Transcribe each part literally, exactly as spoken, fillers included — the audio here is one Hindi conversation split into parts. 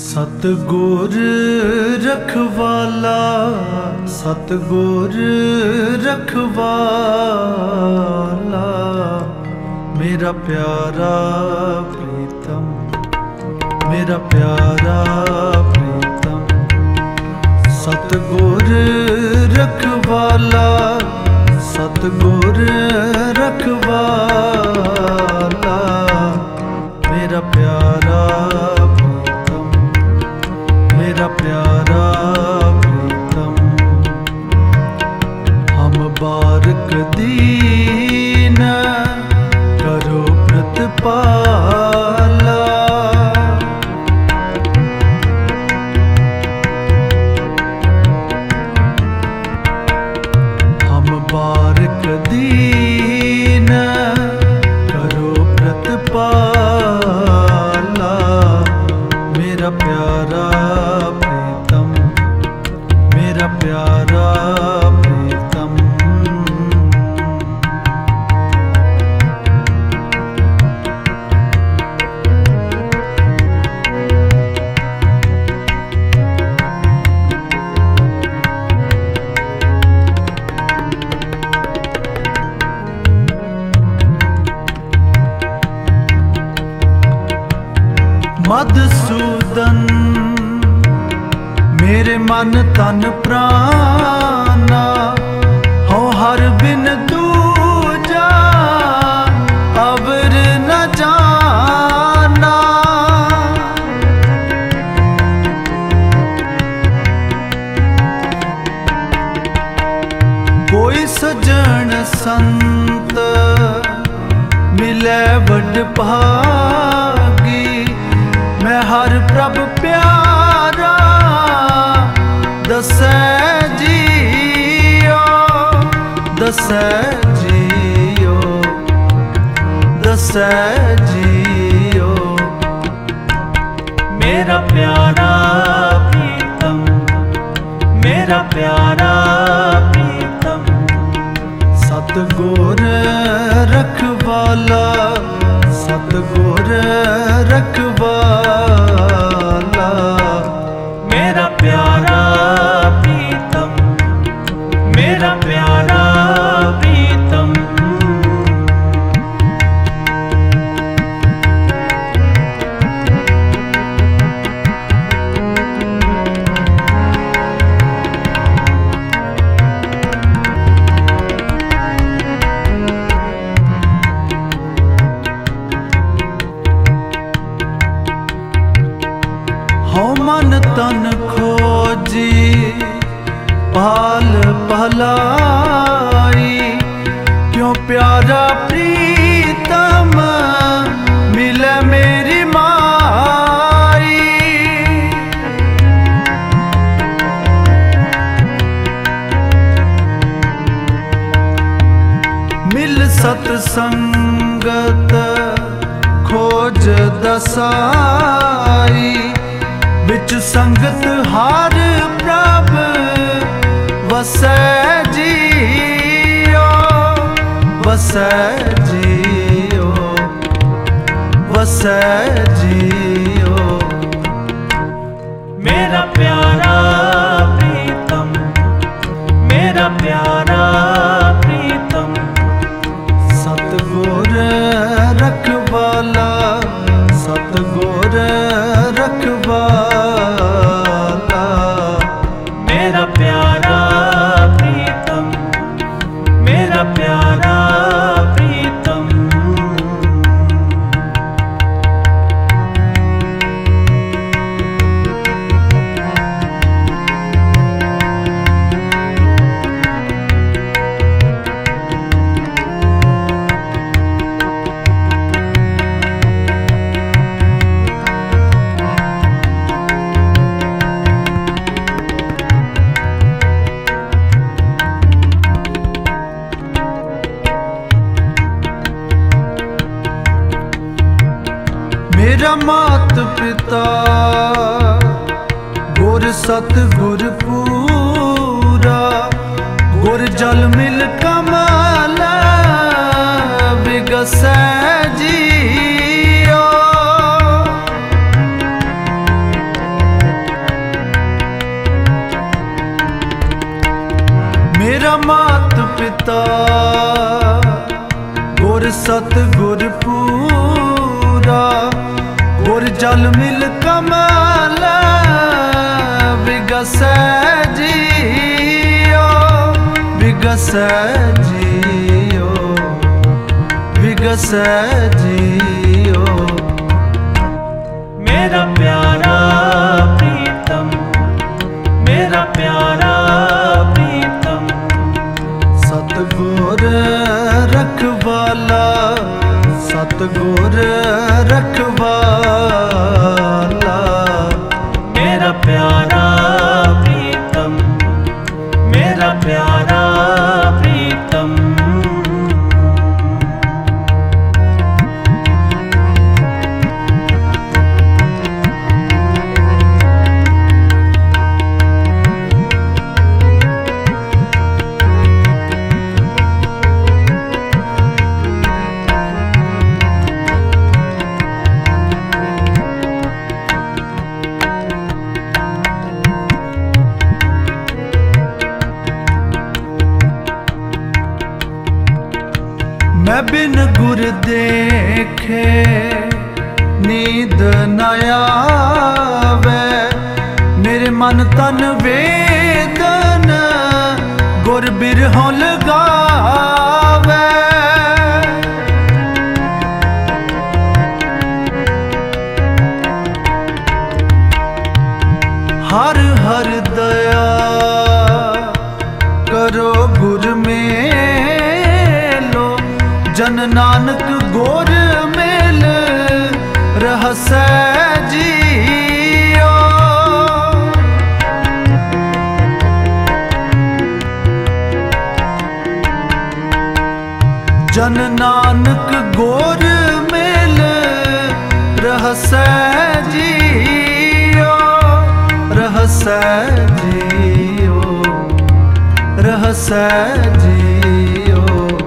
सतगुर रखवाला सतगुर रखवाला मेरा प्यारा प्रीतम मेरा प्यारा प्रीतम। सतगुर रखवाला सतगुर रखवाला मेरा प्यारा प्रीतम मेरा प्यारा प्रीतम। हम बारक दीन करो प्रतिपाला हम बारक दीन करो प्रतिपाला मेरा प्यारा प्रीतम मेरा प्यारा प्रीतम। मधुसूदन मेरे मन तन प्राणा हो हर बिन दूजा अवर न जाना। कोई सजन संत मिले बड़ भागी मैं हर प्रभ प्यारा दसै जियो दसै जियो दसै जियो। मेरा प्यारा प्रीतम मेरा प्यारा प्रीतम। सतगुर रखवाला सतगुर रखवाला मेरा प्यारा प्रीतम मेरा प्यारा प्रीतम। हो मन तन खोजी पाल पहलाई क्यों प्यारा प्रीतम मिले मेरी माई। मिल सतसंगत खोज दसाई बिच संगत हार प्रभ वसै जियो वसै जियो वसै जियो। मेरा प्यारा प्रीतम मेरा प्यारा प्रीतम। सतगुर रखवाला सतगुर रखवाला मेरा प्यारा प्रीतम मेरा प्यारा प्रीतम। मेरा मात पिता गुर सतगुर पूरा गुर जल मिल कमल विगसै जियो सतगुर पूरा गुर जल मिल कमल विगसै जियो विगसै जियो विगसै जियो। मेरा प्यारा प्रीतम मेरा प्यारा प्रीतम सतगुर रखवाला सतगुर रखवाला मेरा प्यारा प्रीतम मेरा प्यारा प्रीतम। मैं बिन गुर देखे नींद न आवे मेरे मन तन वेदन गुर बिरहों लगावे। हर हर दया करो गुर में जन नानक गोर मेल रहसै जियो। जन नानक गोर मेल रहसै जियो रहसै जियो रहसै जियो।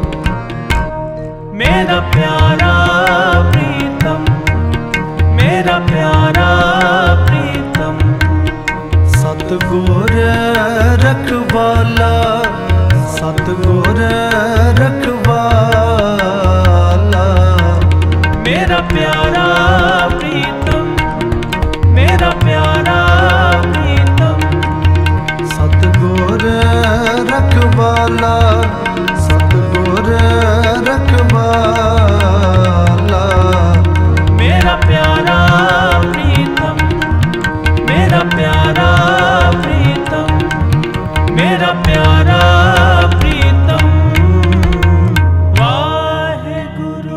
मेरा प्यारा प्रीतम मेरा प्यारा प्रीतम सतगुर रखवाला सतगुर रखवाला मेरा प्यारा प्रीतम मेरा प्यारा प्रीतम सतगुर रखवाला सतगुर रखवाला मेरा प्यारा प्रीतम मेरा प्यारा प्रीतम मेरा प्यारा प्रीतम। वाहेगुरु।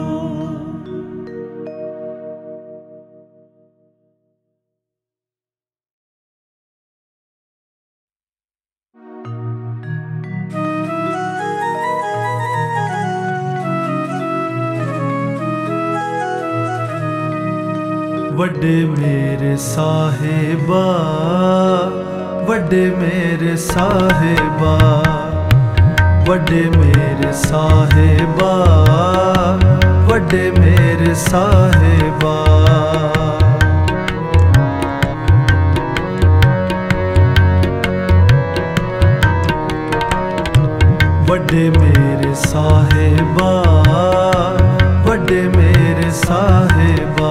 वड्डे मेरे साहिबा वड्डे मेरे साहिबा वड्डे मेरे साहिबा वड्डे मेरे साहिबा। वड्डे मेरे साहिबा वड्डे मेरे साहिबा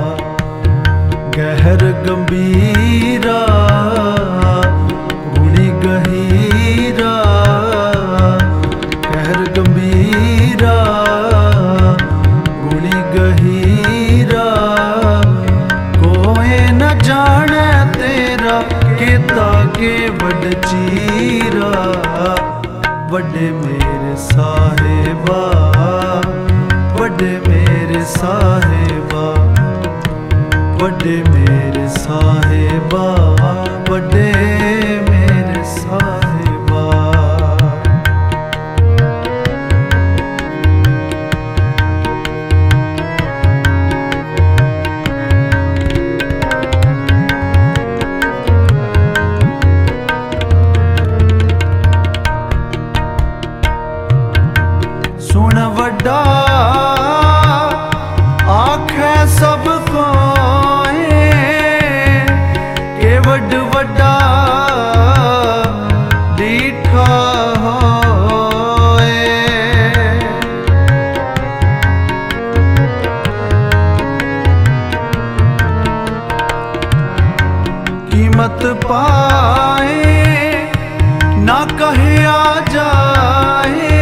गहर गंभीरा गुणी गहीरा गहर गंभीरा गुणी गहीरा कोई न जाने तेरा केता के वड चीरा। वड्डे मेरे साहिबा वड्डे मेरे साहिबा वड्डे मेरे साहिबा वड्डे मेरे साहिबा। सुन वड्डा आखे सब को के वड पाए ना कहया जाए,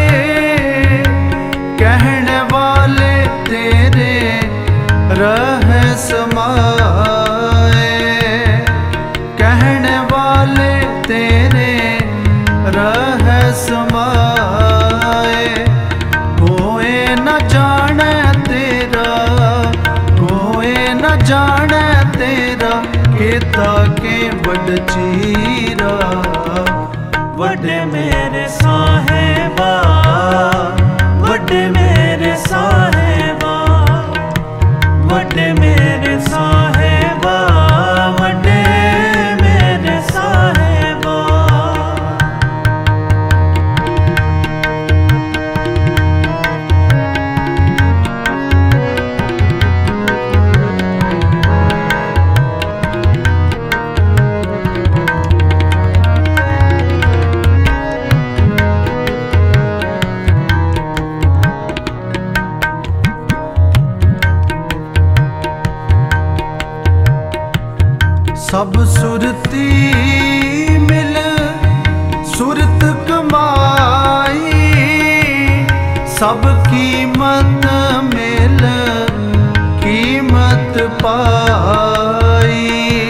कहने वाले तेरे रह समाए, कहने वाले तेरे रह समाए। कोई न जाने तेरा, कोई न जाने तेरा, केता के बड़ चीरा। वड्डे मेरे साहेबा, वड्डे मेरे साहेबा, वड्डे मेरे साहेबा, वड्डे मेरे साहेबा। सब सुरती मिल सुरत कमाई, सब कीमत मिल कीमत पाई।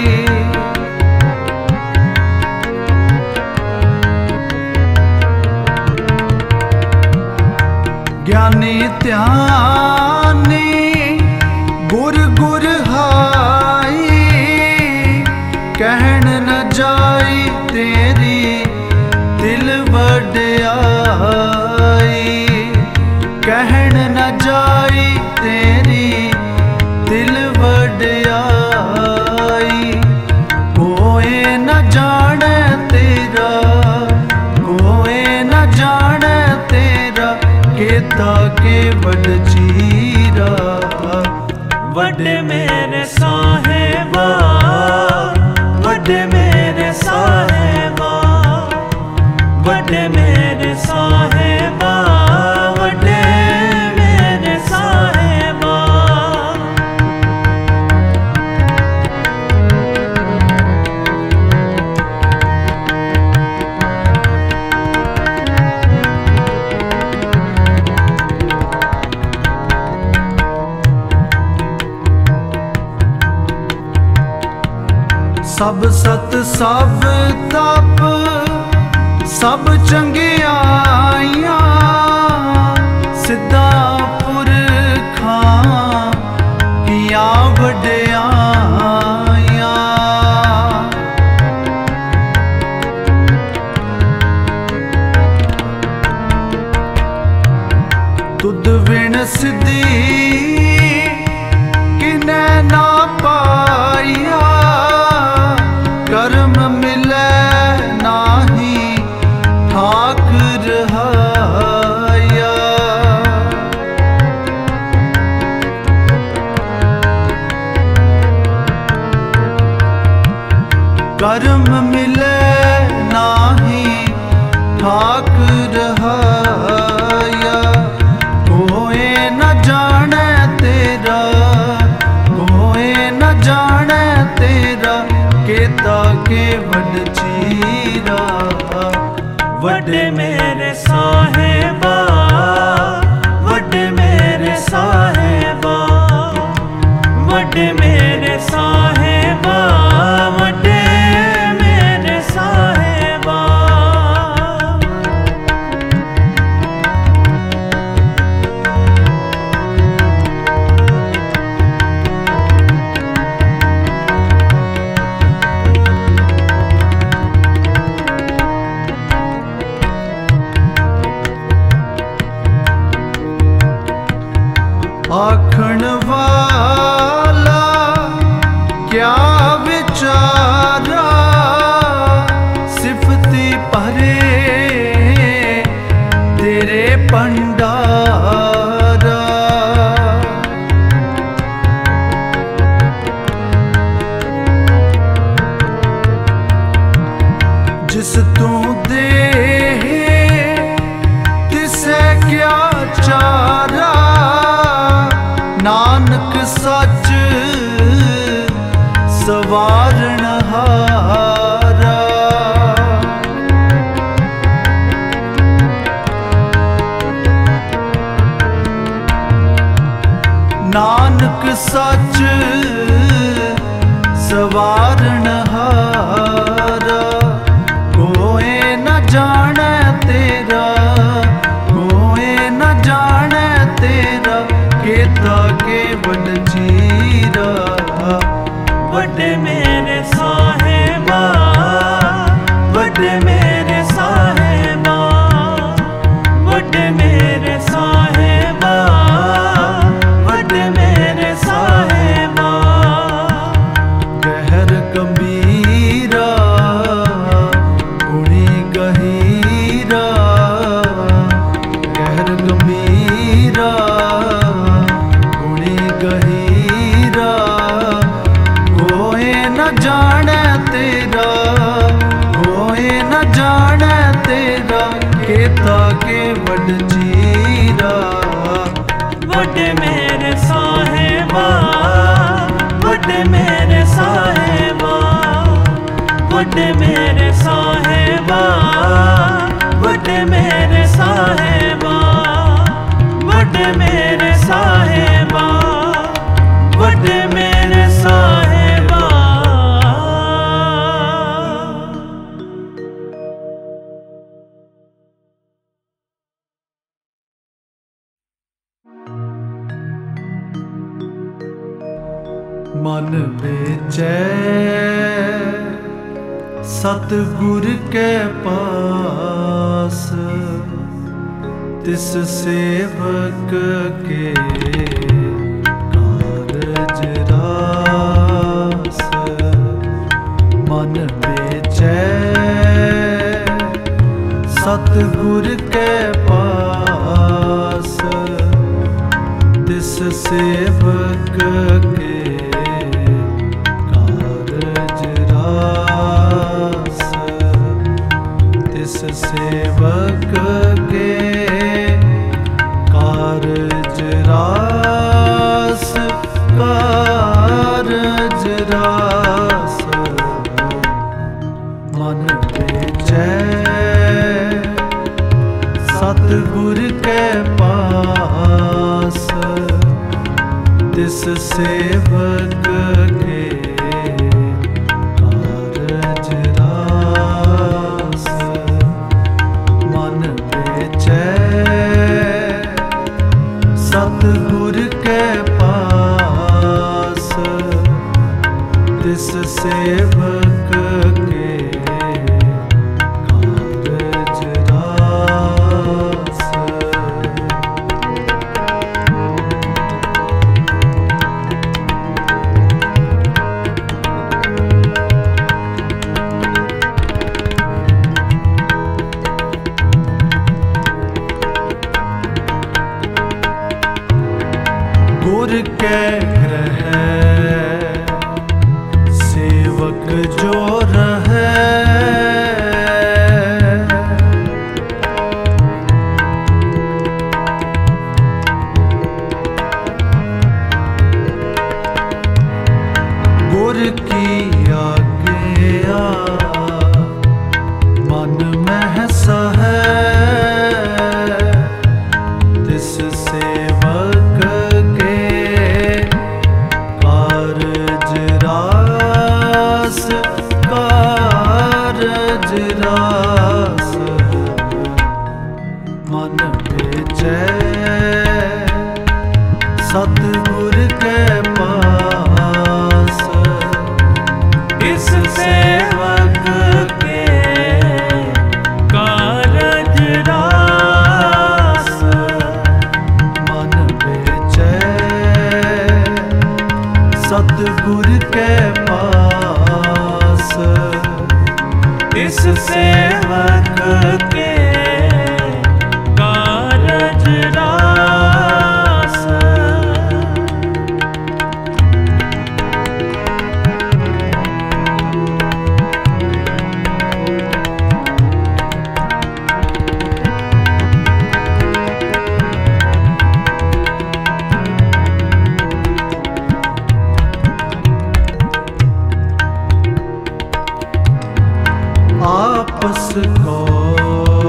ज्ञानी ध्यानी गुर गुर हाई, कहन न जाई तेरी दिल वड्याई, कहन न जाई तेरी दिल वड्याई। कोई न जाने तेरा, कोई न जाने तेरा, केता के बड़ चीरा। वड्डे मेरे साहेबा, वड्डे मेरे साहेबा, वड्डे मेरे साहेबा, वड्डे मेरे साहेबा। सब सत सब तप सब चंगियाइयां, सिद्धा पुरखां किया वड्याइयां। तुद विण सिद्धि किने ना पाइया, कर्म मिले नाही ठाक रहाया। कर्म मिले नाही ठाक रहाया। कोई न जाने तेरा, कोई न जाने तेरा, केता के बड़ चीरा। वड्डे मेरे साहेबा, वड्डे मेरे साहेबा, वड्डे मेरे साहेबा, वड्डे मेरे साहेबा। आखण वाला क्या विचारा, सिफती परे तेरे पंडारा। जिस तू दे तिसे क्या चारा, नानक सच सवारण हारा। नानक सच सवारनहारा, कोई न जाने तेरा, कोई न जाने तेरा, केता केवल जीरा। वड्डे मेरे साहेबा, वड्डे मेरे साहेबा, वड्डे मेरे साहेबा, वड्डे मेरे साहेबा। गहर गंभीरा गुणी गहीरा, गहर गंभीरा गुणी गहीरा, कोई न जाने तेरा, कोई न जाने तेरा, केता केवल जीरा। वड्डे मेरे साहेबा, वड्डे मेरे साहेबा, वड्डे मेरे साहेबा, वड्डे मेरे साहेबा, वड्डे मेरे साहेबा, वड्डे मेरे साहेबा। मन बेचै सतगुर के पास, तिस सेवक के कारज रास। मन बेचै सतगुर के पास, तिस सेवक के सेवक के कारज रास, कारज रास। मन बेचै सतगुर के पास, तिस सेवक के कारज रास। मन बेचै सतगुर के पास, तिस सेवक के कारज रास। गुर के ग्रह सेवक जो रहे, गुर की आज्ञा मन में सहे, तिस सेवक कारज रास, कारज रास। मन बेचै सतगुर के पास, इस सेवक के कारज रास। मन बेचै सतगुर के पास, इस सेवक के कारज रास। आपस को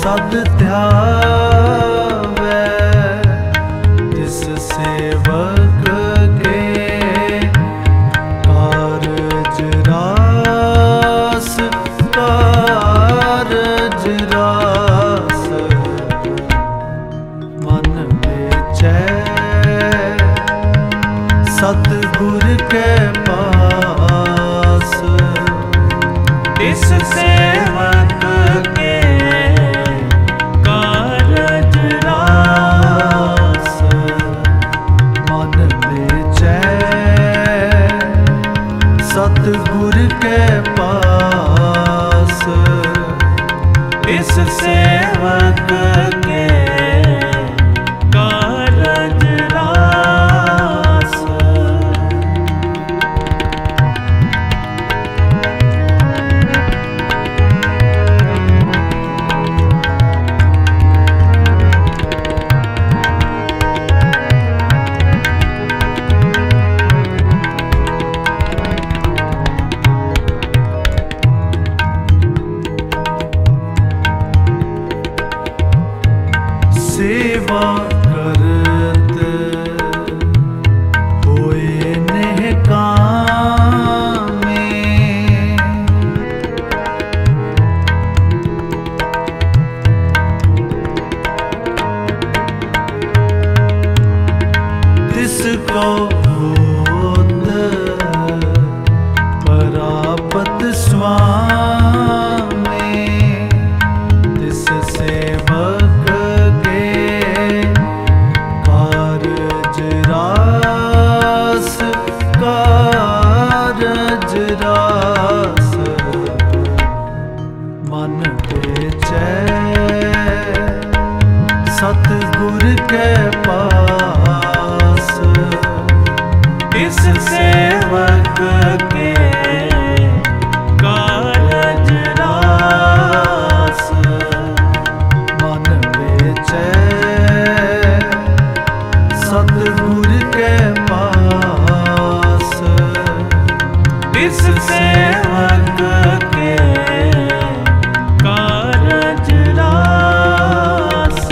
सद ध्यावै तिस सेवक के कारज रास कारज रास मन बेचै सतगुर के पास इस सेवक के कारज रास मन बेचै सतगुर के पास इस सेवक के कारज रास सेवा करत होए नेह कामे तिसको होत परापत स्वामी तिस सेवक कारज रास कारज रास मन बेचै सतगुर के पास इस सेवक के कारज रास मन बेचै सतगुर के पास इस सेवक के कारज रास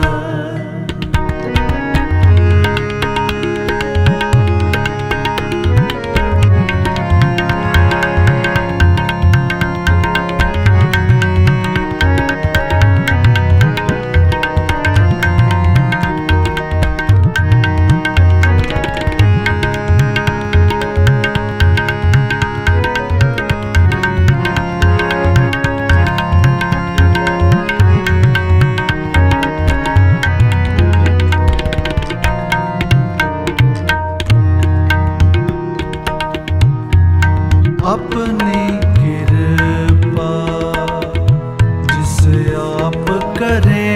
अपनी कृपा जिस आप करे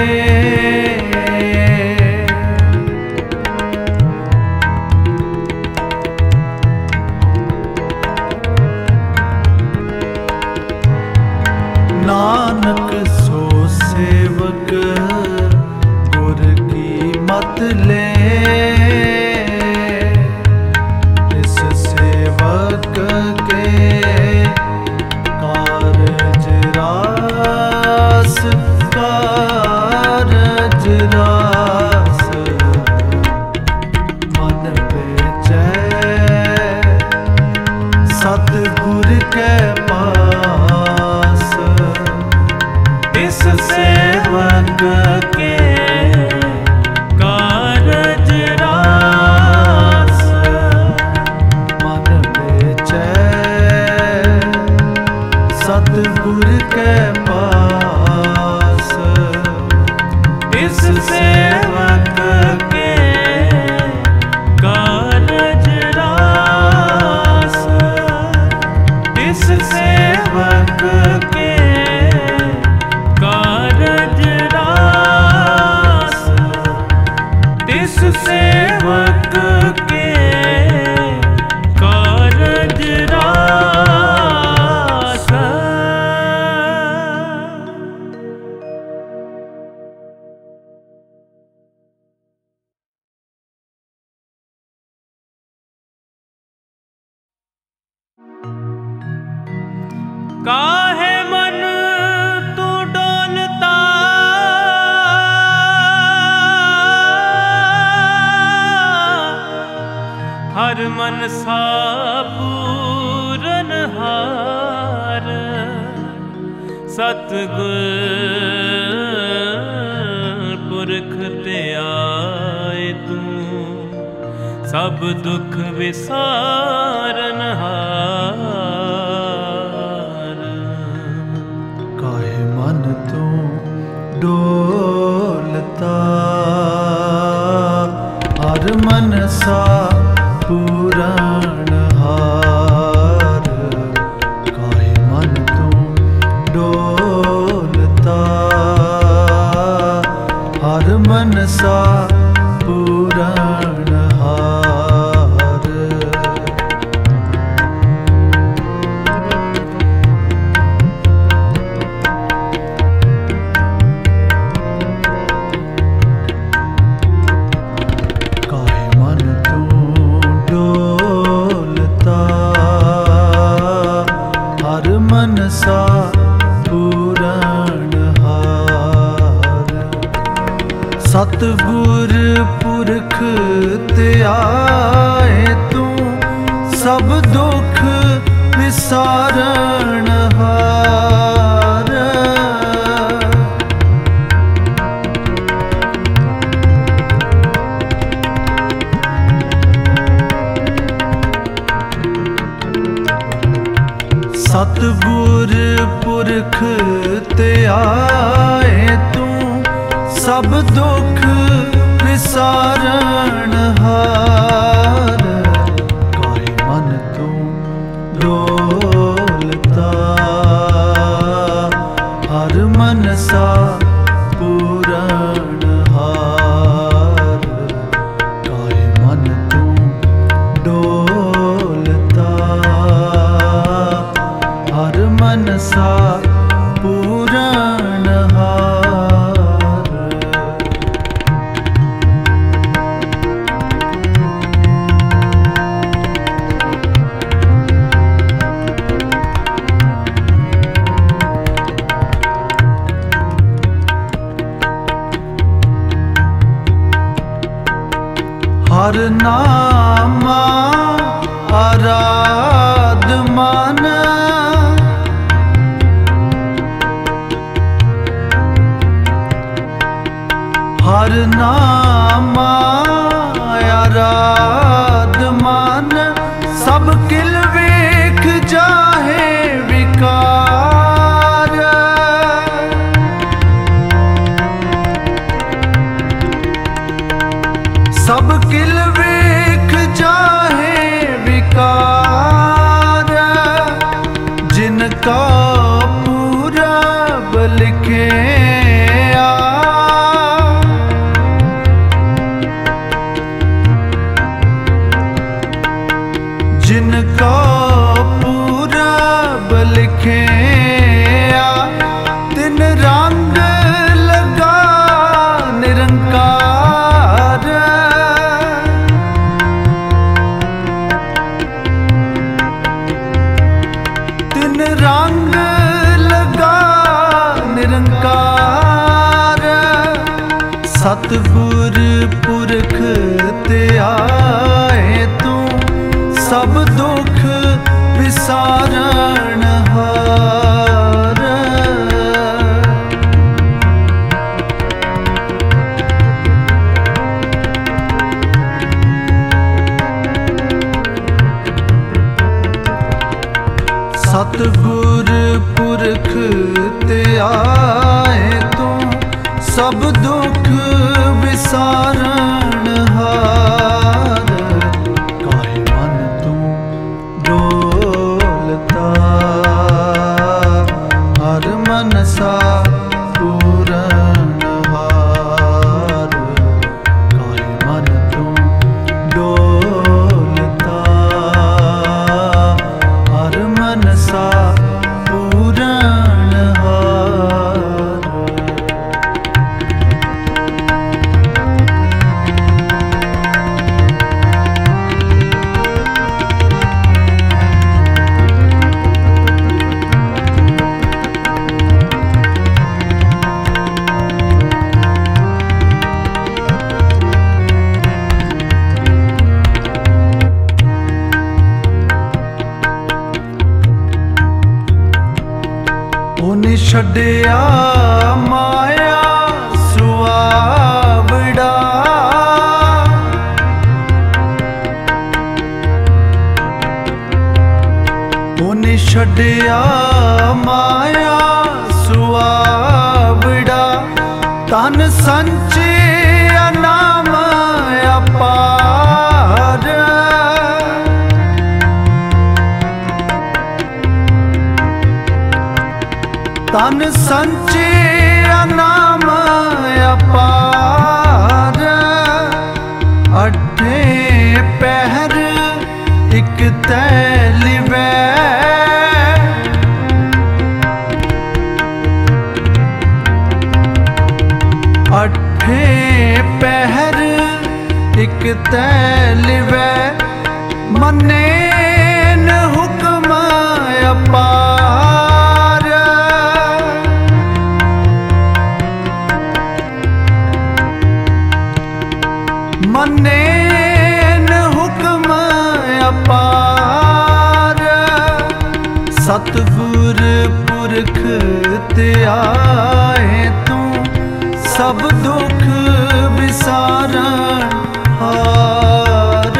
नानक सो सेवक गुर की मत ले इस सेवक के कारज रास कारज रास मन बेचै सतगुर के पास इस सेवक के कारज रास मन बेचै सतगुर के पास इस सेवक के कारज रास इस सेवक के कारज रास इस सेवक के कारज रास काहे मन तू डोलता हर मनसा पूरनहार सतगुर पुरख ते आए तू सब दुख विसारनहार। काहे मन तू डोलता हर मनसा पूरनहार। काहे मन तू डोलता हर मनसा पूरनहार। काहे मन तू डोलता हर मनसा पूरनहार। सतगुर पुरख ते आए तू सब दुख विसारनहार। सतगुर पुरख ते आए तू सब दुख विसारनहार। काहे मन तू डोलता हर मनसा पूरनहार। काहे मन तू डोलता हर मनसा पूरनहार। हर नामा आराध मन हर नामा आराध मन सब किल वेख जाहे विकार। सब किल वेख जाहे विकार। जिनका पूरब लिखे आ जिनका पूरब लिखे आ तिन रंग लगा निरंकार। तिन रंग लगा निरंकार। सतगुर पुरख ते आए तू सब दुख विसारनहार। सतगुर पुरख ते आए तू सब दुख विसारनहार। काहे मन तू डोलता हर मनसा पूरनहार। काहे मन तू डोलता हर मनसा पूरनहार। छड़िया माया सुआवड़ा उन्हें छड़िया माया सुआवड़ा तन संचे नाम अपार तन संचे नाम अपार अठे पहर एक तैलिवै अठे पहर एक तैलिवै मने न हुक्म अपार मने न हुक्म अपार सतगुर पुरख ते आए तू सब दुख विसारण हार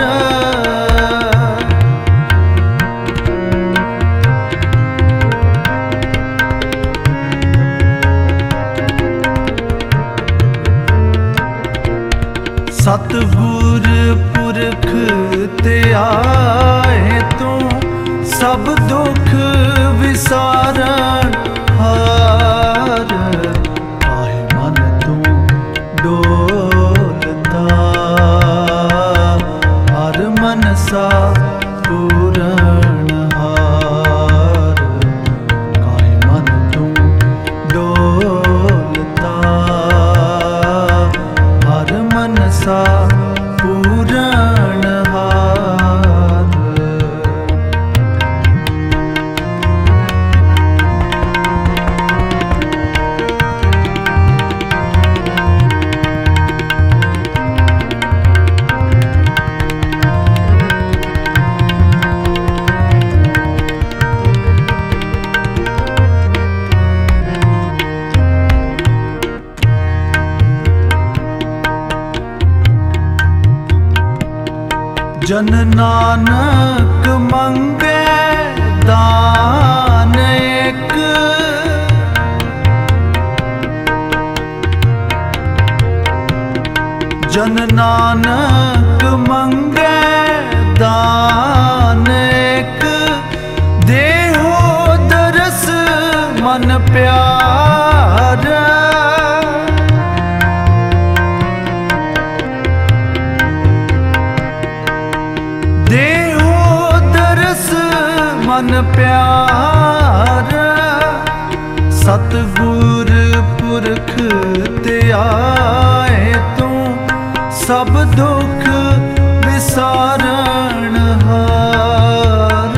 सतगुर पुरख ते आए तू सब दुख विसारण हार काहे मन तू डोलता हर मनसा पूरण हार काहे मन तू डोलता हर मनसा पूरण हार जन नानक मंगे दान एक जन नानक मंगे दान एक देहो दरस मन प्यार देहो दरस मन प्यार सतगुर पुरख ते आए तू सब दुख विसारण हार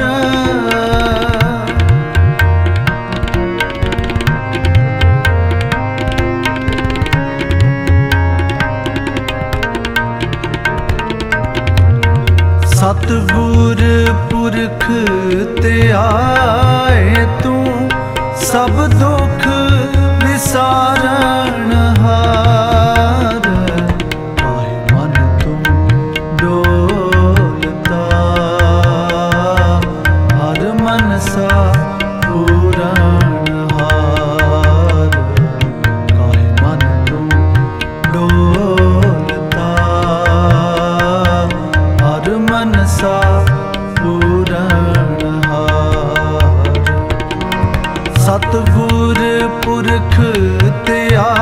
सतगुर पुरख ते आए तू सब दुख विसारण हार काहे मन तू डोलता हर मनसा पूरण हार काहे मन तू डोलता हर मनसा पूरण हार सतगुर पुरख ते आ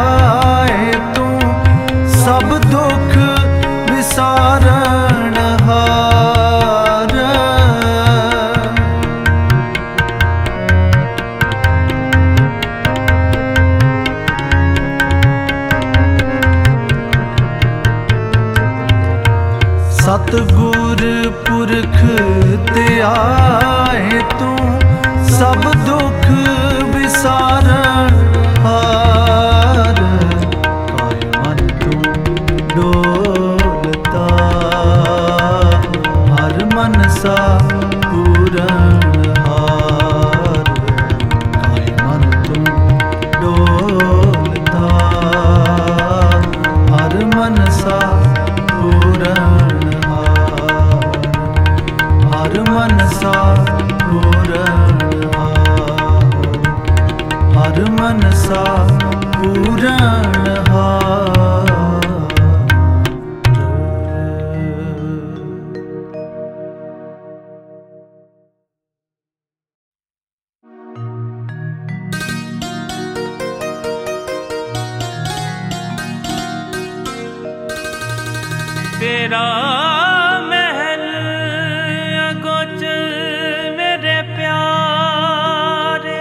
तेरा महल अगोचर मेरे प्यारे,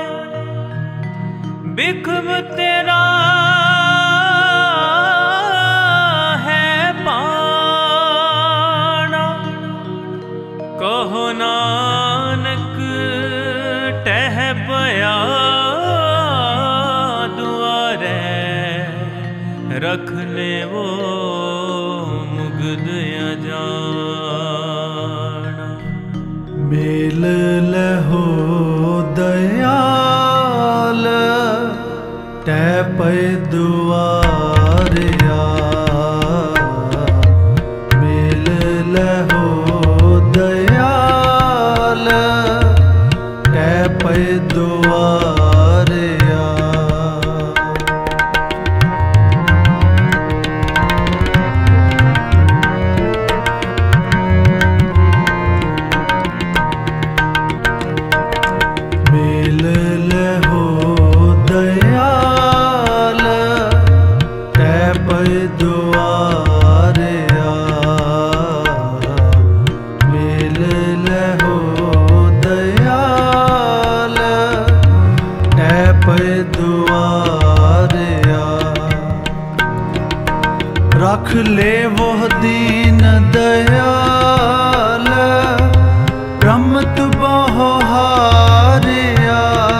बिखम तेरा है पाना। कहो नानक टह पया दुआरे, रख ले वो जाना। मेल लहो दयाल टै पे दुआरिया, मेल लहो दयाल टै पे दुआरिया। रख ले वो दीन दयाल, रमत बहु हारिया।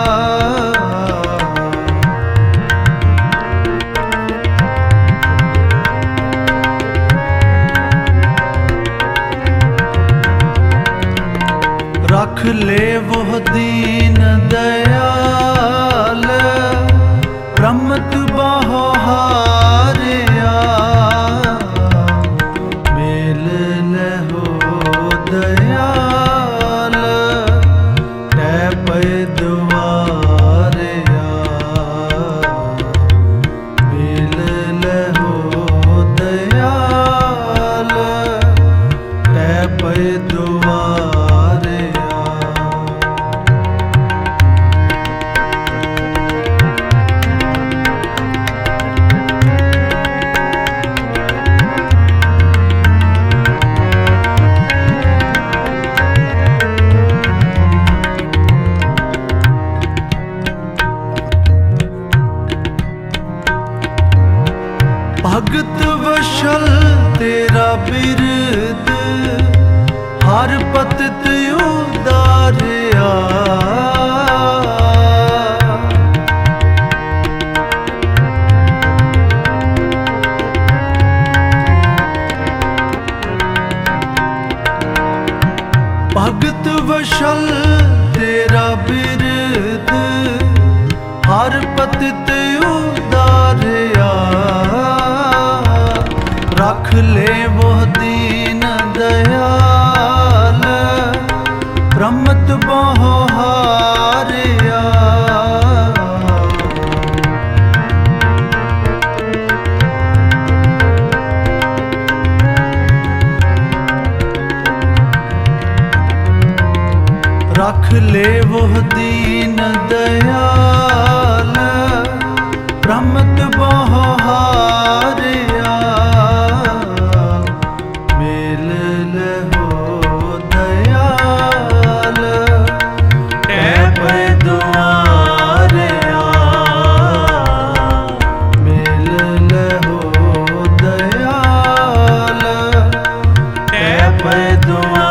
रख ले वो दीन दयाल, रमत बहु हारिया। मेल लहो दयाल टै पे दुआरिया, मेल लहो दयाल टै पे दुआरिया। भगत वशल तेरा बिरद, हर पतित उदारिया। भगत वशल तेरा बिरद, हर पतित उदारिया। रख ले वो दीन दयाल, रमत बहु हारिया। रख ले वो दीन दयाल, रमत बहु हारिया। मेल लहो दयाल टै पे दुआरिया, मेल लहो दयाल टै पे दुआरिया।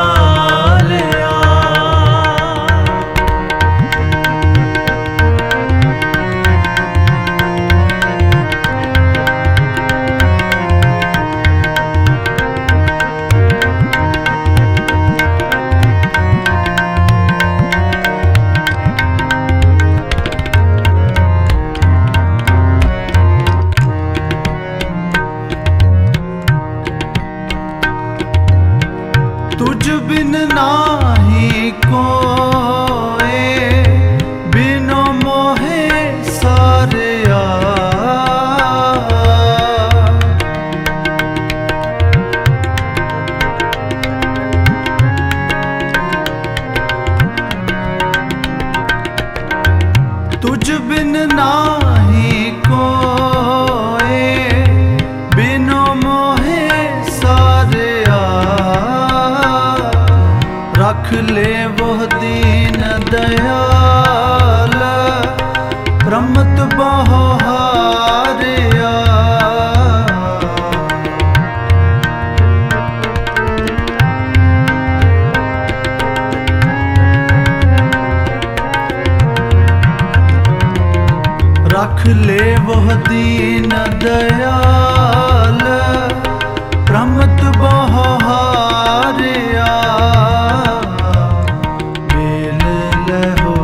ले वो दीन दयाल, रमत बहु हारिया। रख ले वो दीन दयाल, रमत बहु हारिया। मेल लहो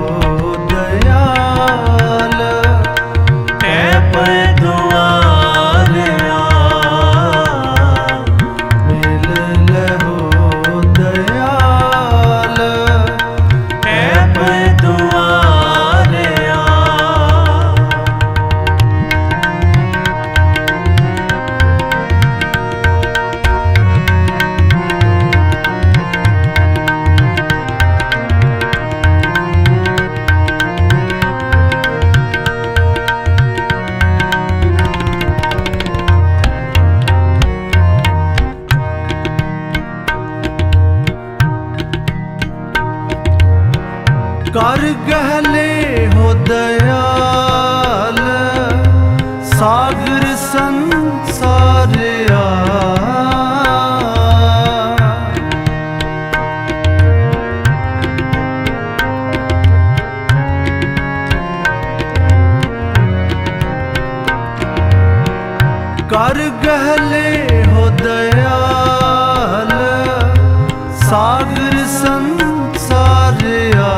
दयाल, है पर दुआरिया। मेल लहो दयाल, है पर दुआरिया। कर गहले हो दयाल, सागर संसारिया। कर गहले हो दयाल, सागर संसारिया।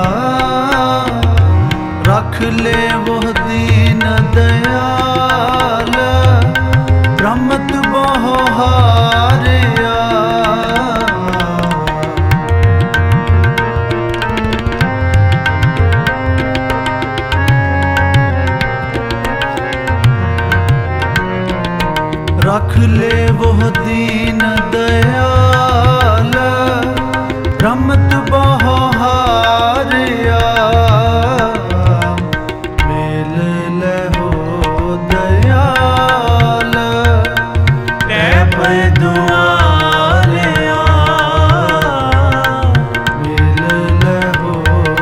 रख ले वो दीन दयाल, रमत बहु हारिया। रख ले वो दीन दयाल, रमत बहु हारिया। मेल लहो दयाल, है पर दुआरिया। मेल लहो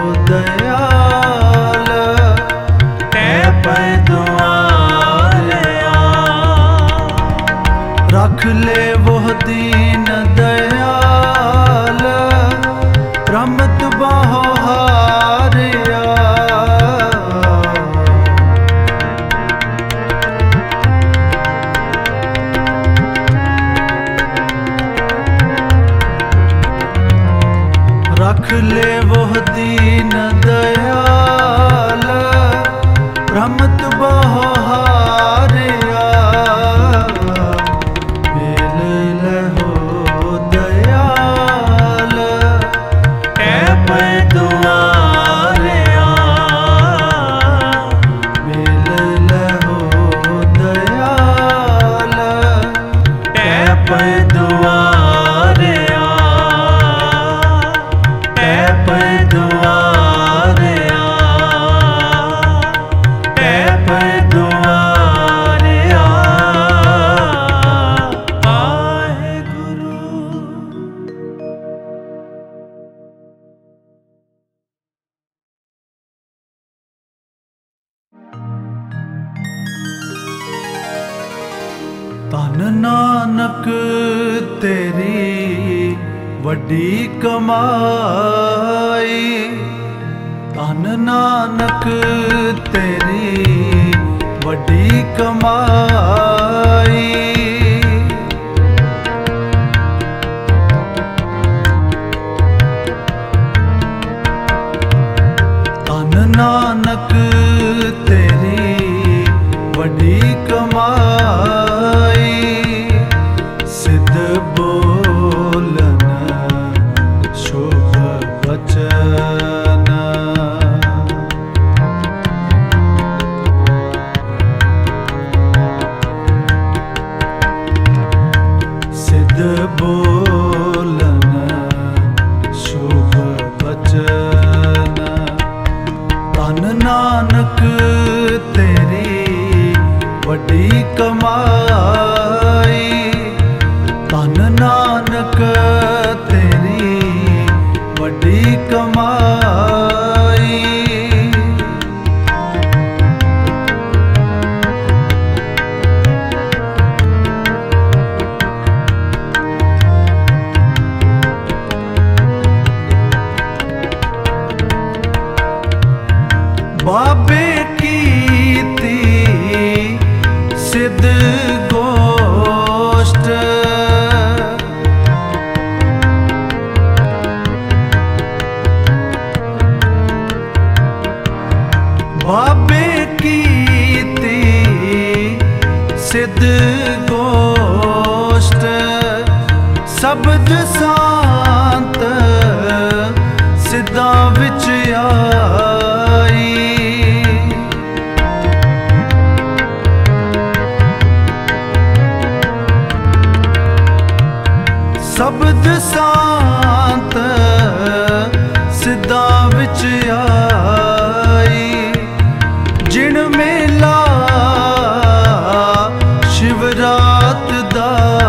दयाल, है पर दुआरिया। रख ले वो दीन दयाल, रमत बहु हारिया। रख ले वो दीन दयाल, रमत बहु हारिया। मेल लहो दयाल, है पर दुआरिया। मेल लहो दयाल, है पर दुआरिया। है पर दुआरिया। है पर दुआरिया। वाहेगुरु। धन नानक तेरी वड्डी कमाई। धन नानक तेरी वड्डी कमाई। धन नानक तेरी वड्डी कमाई। सिद्ध बोलन शुभ बचन। सिद्ध बोलन शुभ बचन। धन नानक तेरी वड्डी कमाई। धन नानक तेरी गोष्ट बाबे कीती सिद्ध गोष्ट शब्द सांत सिद्धां विच आई शब्द सांत सिद्धां विच आई जिन मेला शिवरात दा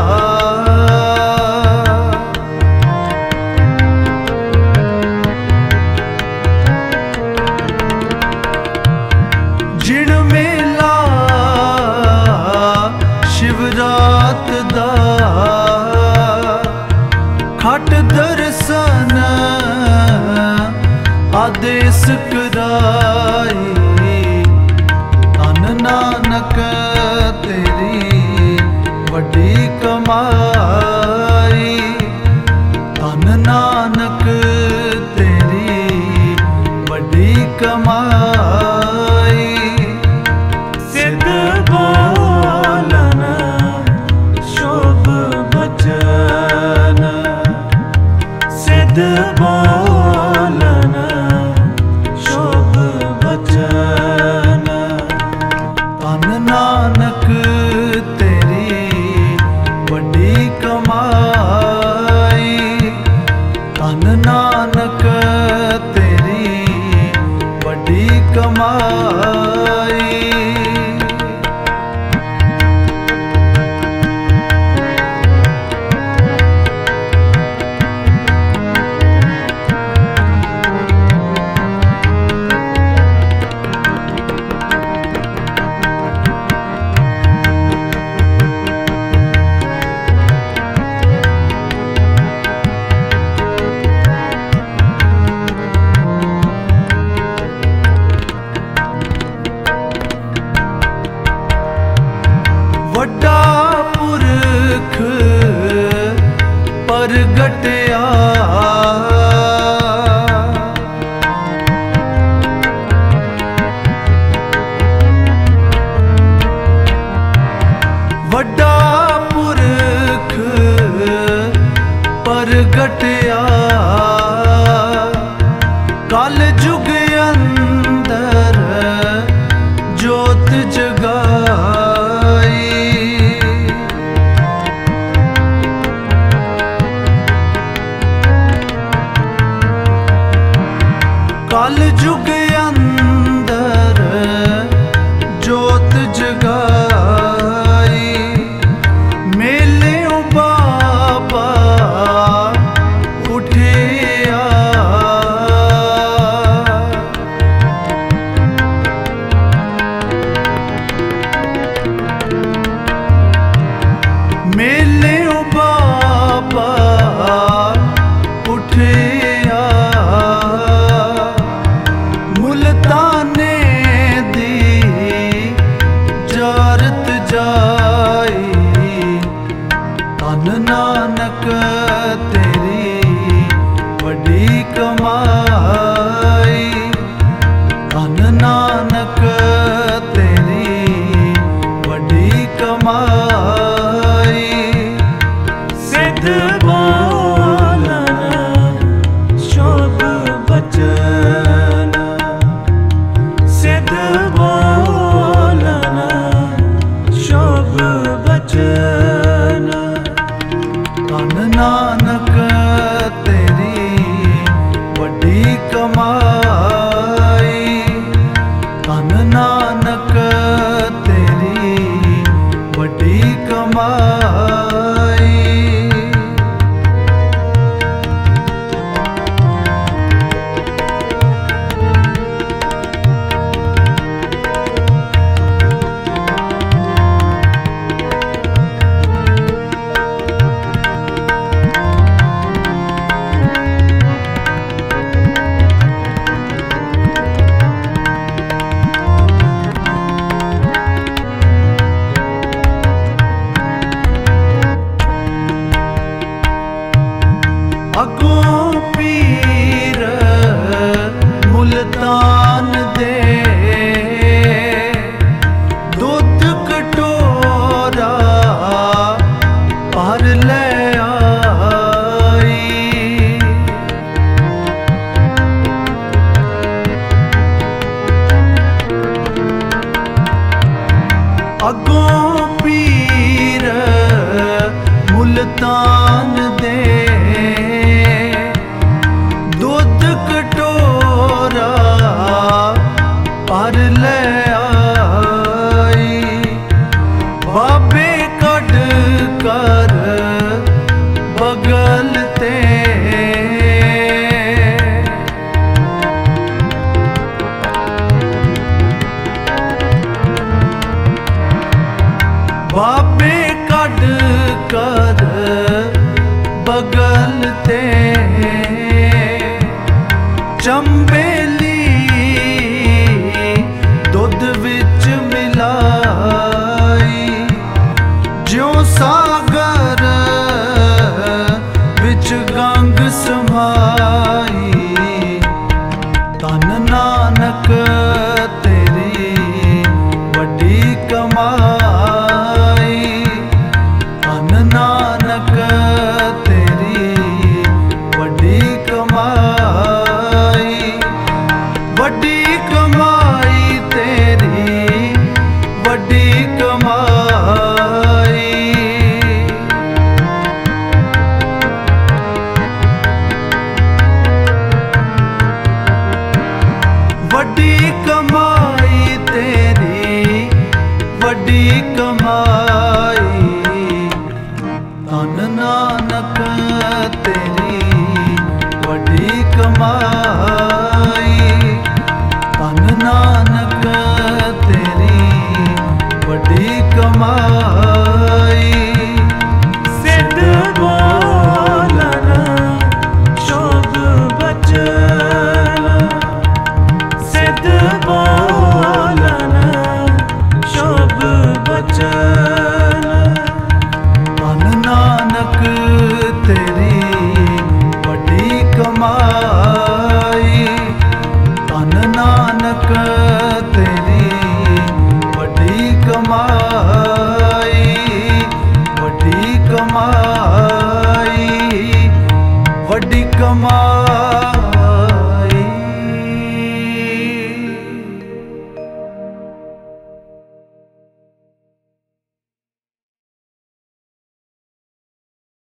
जिन मेला शिवरात दा खट दर्शन आदेश कराई धन नानक तेरी वड्डी कमाई धन नानक तेरी वड्डी कमाई सिद्ध बोलन शुभ बचन सिद्ध बोलन शुभ बचन धन नानक तेरी वड्डी कमाई धन नानक तेरी वड्डी कमाई वड्डा पुरख परगटया वड्डा पुरख परगटया कल जुग अंदर जोत जगाई कल जुग अंदर जोत जगाई मेले बाबा उठिया मेले बाबा उठिया मुल्ताने दी जारत जाई धन नानक तेरी वड्डी कमाई धन नानक तेरी वड्डी कमाई सिद्ध बोलन शुभ बचन सिद्ध बोलन शुभ बचन धन नानक तेरी वड्डी कमाई धन नानक तेरी वड्डी कमाई पीर मुल्तान दे दुध कटोरा पर ले आई बाबे कट कर बगल ते बाबे कट कर बगल ते